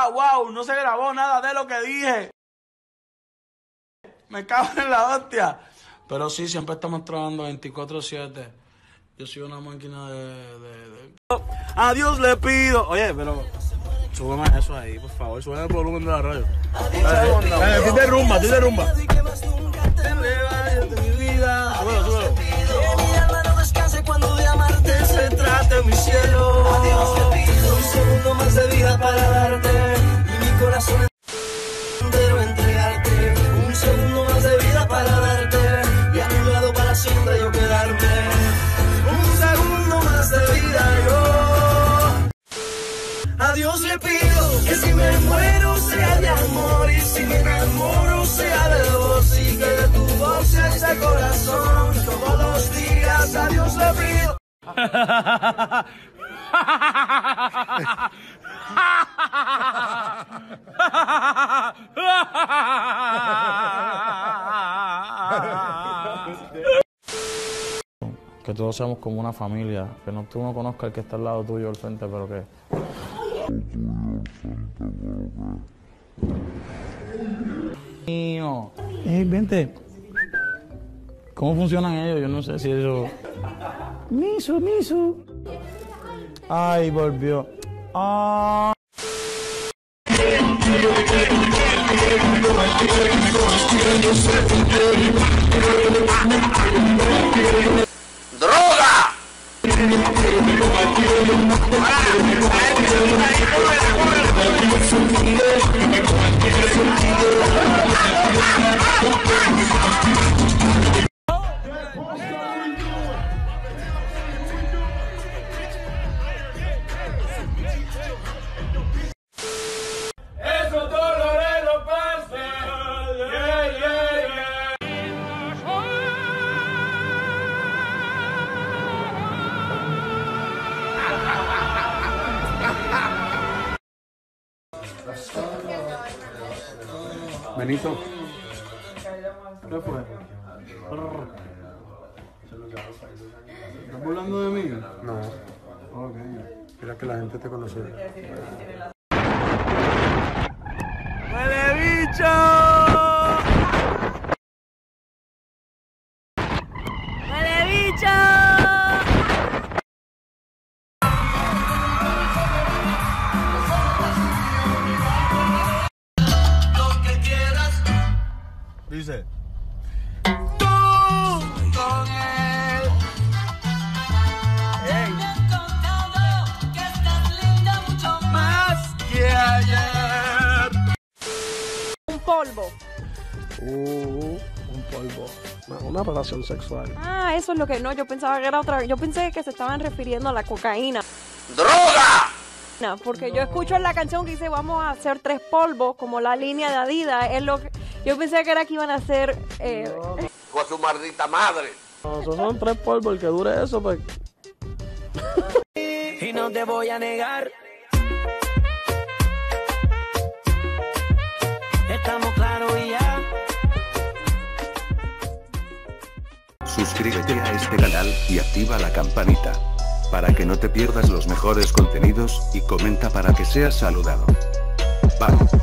wow, no se grabó nada de lo que dije. Me cago en la hostia. Pero sí, siempre estamos trabajando 24/7. Yo soy una máquina de... A Dios le pido. Oye, pero súbeme eso ahí, por favor. Súbeme el volumen de la radio. Estoy de rumba, estoy de rumba. De mi vida. Súbelo, súbelo. Mi alma no descanse cuando de amarte se trate, mi cielo. A Dios le pido un segundo más de vida para darte. Y mi corazón entero entregarte. Un segundo más de vida para darte. Y a tu lado para siempre yo quedarme. Un segundo más de vida yo. A Dios le pido que si me muero sea de amor. Y si me enamoro sea de vos. Y que de tu voz sea ese corazón. Todos los días a Dios le pido. Que todos seamos como una familia, que no tú no conozcas al que está al lado tuyo al frente, pero que... Mío. Vente. ¿Cómo funcionan ellos? Yo no sé si eso... Misu, misu. Ay, volvió. Ah. ¡Droga! Esos dolores lo pasan. Yeah, yeah, yeah. Benito. ¿Qué fue? ¿Estás burlando de mí? No, Ok. mira que la gente te conoce. ¡Huele bicho! ¡Huele bicho! Lo que quieras. Dice. Tú con él. Ey. Que estás linda mucho más que ayer. Un polvo. Un polvo. Una relación sexual. Ah, eso es lo que no, yo pensaba que era otra. Yo pensé que se estaban refiriendo a la cocaína. ¡Droga! No, porque yo escucho en la canción que dice vamos a hacer 3 polvos, como la línea de Adidas. Es lo que, yo pensé que era que iban a hacer. Con su maldita madre. No, esos son 3 polvos, el que dure eso, pues. Y no te voy a negar. Estamos claros y ya. Suscríbete a este canal y activa la campanita para que no te pierdas los mejores contenidos y comenta para que seas saludado. Vamos.